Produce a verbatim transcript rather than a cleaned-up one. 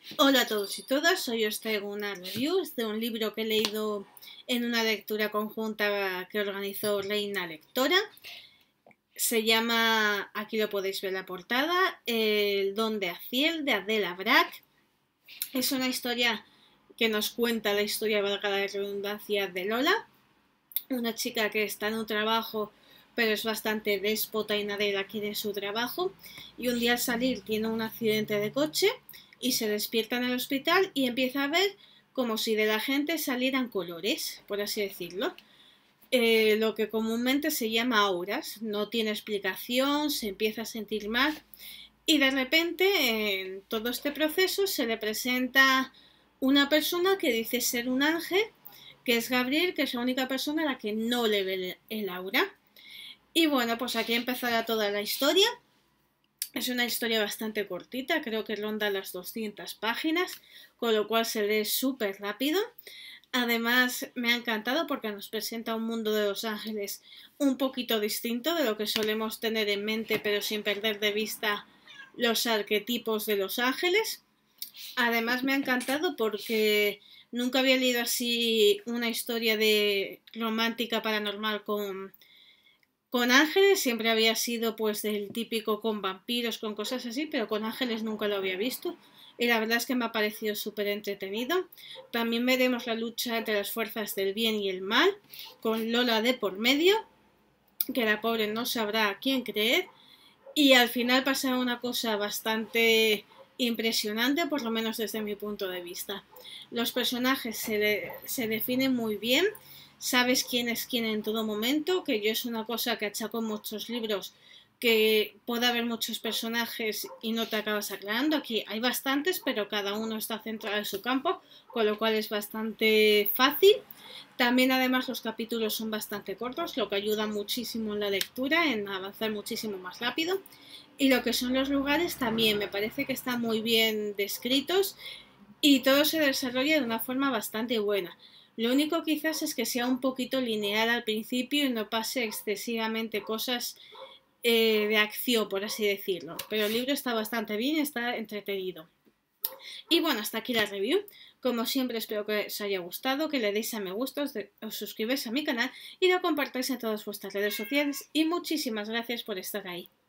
Hola a todos y todas, hoy os traigo una review de un libro que he leído en una lectura conjunta que organizó Reina Lectora. Se llama, aquí lo podéis ver la portada, El don de Aziel, de Adela Brac. Es una historia que nos cuenta la historia, valga la redundancia, de Lola, una chica que está en un trabajo pero es bastante déspota y nadie la quiere en su trabajo, y un día al salir tiene un accidente de coche y se despierta en el hospital y empieza a ver como si de la gente salieran colores, por así decirlo. Eh, lo que comúnmente se llama auras, no tiene explicación, se empieza a sentir mal y de repente en todo este proceso se le presenta una persona que dice ser un ángel, que es Gabriel, que es la única persona a la que no le ve el aura. Y bueno, pues aquí empezará toda la historia. Es una historia bastante cortita, creo que ronda las doscientas páginas, con lo cual se lee súper rápido. Además, me ha encantado porque nos presenta un mundo de Los Ángeles un poquito distinto de lo que solemos tener en mente, pero sin perder de vista los arquetipos de Los Ángeles. Además, me ha encantado porque nunca había leído así una historia de romántica paranormal con Con ángeles. Siempre había sido pues del típico con vampiros, con cosas así, pero con ángeles nunca lo había visto. Y la verdad es que me ha parecido súper entretenido. También veremos la lucha entre las fuerzas del bien y el mal, con Lola de por medio, que la pobre no sabrá a quién creer. Y al final pasa una cosa bastante impresionante, por lo menos desde mi punto de vista. Los personajes se, de, se definen muy bien, sabes quién es quién en todo momento, que yo es una cosa que achaco en muchos libros, que puede haber muchos personajes y no te acabas aclarando. Aquí hay bastantes, pero cada uno está centrado en su campo, con lo cual es bastante fácil. También además los capítulos son bastante cortos, lo que ayuda muchísimo en la lectura, en avanzar muchísimo más rápido. Y lo que son los lugares también me parece que están muy bien descritos y todo se desarrolla de una forma bastante buena. Lo único quizás es que sea un poquito lineal al principio y no pase excesivamente cosas eh, de acción, por así decirlo. Pero el libro está bastante bien, está entretenido. Y bueno, hasta aquí la review. Como siempre espero que os haya gustado, que le deis a me gusta, os, de, os suscribáis a mi canal y lo compartáis en todas vuestras redes sociales y muchísimas gracias por estar ahí.